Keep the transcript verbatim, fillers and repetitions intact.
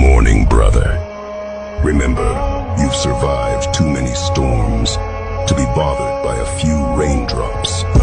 morning, brother. Remember, you've survived too many storms to be bothered by a few raindrops.